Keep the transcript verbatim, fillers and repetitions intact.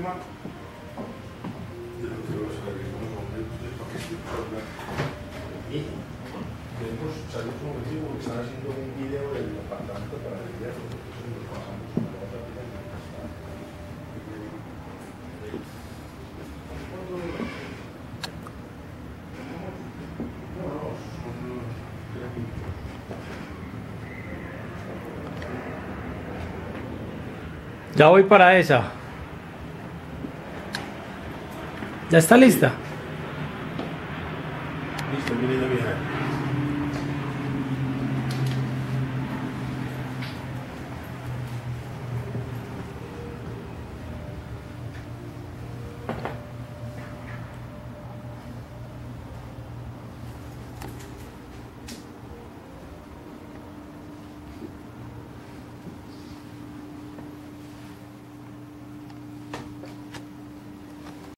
forma de lo que los agricultores momentos para que se pueda. Y queremos salir como objetivo porque están haciendo un video del apartamento para el día, nosotros nos pasamos una otra vida en la casa. No, no, son Ya voy para esa. ¿Ya está lista?